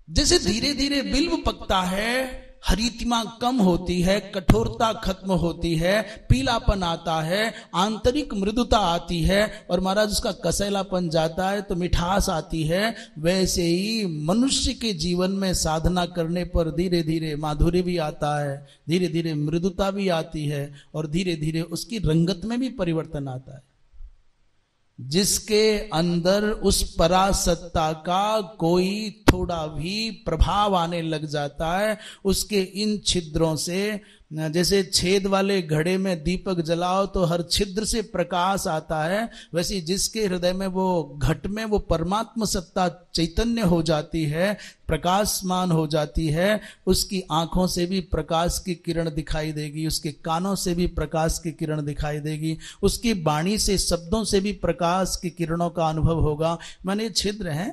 जैसे धीरे धीरे बिल्व पकता है, हरितिमा कम होती है, कठोरता खत्म होती है, पीलापन आता है, आंतरिक मृदुता आती है, और महाराज उसका कसैलापन जाता है तो मिठास आती है। वैसे ही मनुष्य के जीवन में साधना करने पर धीरे धीरे माधुर्य भी आता है, धीरे धीरे मृदुता भी आती है, और धीरे धीरे उसकी रंगत में भी परिवर्तन आता है। जिसके अंदर उस परासत्ता का कोई थोड़ा भी प्रभाव आने लग जाता है, उसके इन छिद्रों से, जैसे छेद वाले घड़े में दीपक जलाओ तो हर छिद्र से प्रकाश आता है, वैसे जिसके हृदय में वो घट में वो परमात्म सत्ता चैतन्य हो जाती है, प्रकाशमान हो जाती है, उसकी आंखों से भी प्रकाश की किरण दिखाई देगी, उसके कानों से भी प्रकाश की किरण दिखाई देगी, उसकी वाणी से, शब्दों से भी प्रकाश की किरणों का अनुभव होगा। माने छिद्र हैं।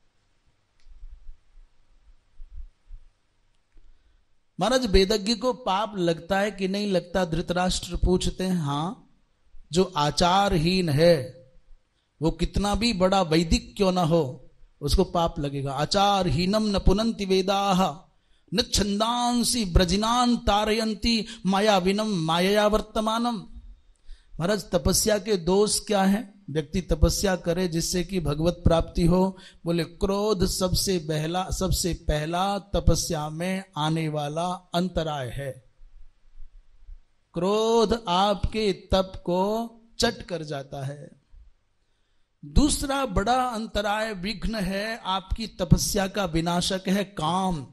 महाराज वेदज्ञ को पाप लगता है कि नहीं लगता? धृतराष्ट्र पूछते हैं। हाँ, जो आचारहीन है वो कितना भी बड़ा वैदिक क्यों ना हो, उसको पाप लगेगा। आचारहीनम न पुनन्ति वेदाः न छंदांसि ब्रजिनान तारयन्ति मायाविनम मायया वर्तमानम। महाराज तपस्या के दोष क्या है? व्यक्ति तपस्या करे जिससे कि भगवत प्राप्ति हो। बोले क्रोध सबसे पहला तपस्या में आने वाला अंतराय है। क्रोध आपके तप को चट कर जाता है। दूसरा बड़ा अंतराय विघ्न है, आपकी तपस्या का विनाशक है काम।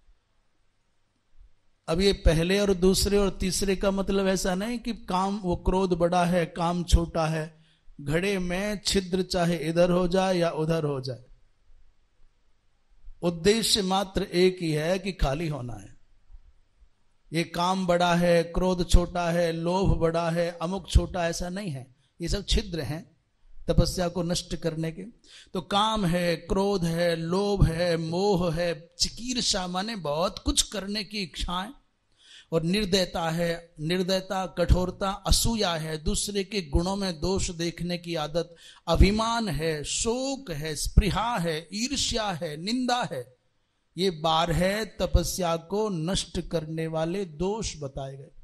अब ये पहले और दूसरे और तीसरे का मतलब ऐसा नहीं कि काम, वो क्रोध बड़ा है काम छोटा है। घड़े में छिद्र चाहे इधर हो जाए या उधर हो जाए, उद्देश्य मात्र एक ही है कि खाली होना है। ये काम बड़ा है, क्रोध छोटा है, लोभ बड़ा है, अमुक छोटा, ऐसा नहीं है। ये सब छिद्र हैं तपस्या को नष्ट करने के। तो काम है, क्रोध है, लोभ है, मोह है, चिकीर्षा माने बहुत कुछ करने की इच्छाएं, और निर्दयता है। निर्दयता, कठोरता, असूया है, दूसरे के गुणों में दोष देखने की आदत, अभिमान है, शोक है, स्पृहा है, ईर्ष्या है, निंदा है। ये 12 तपस्या को नष्ट करने वाले दोष बताए गए।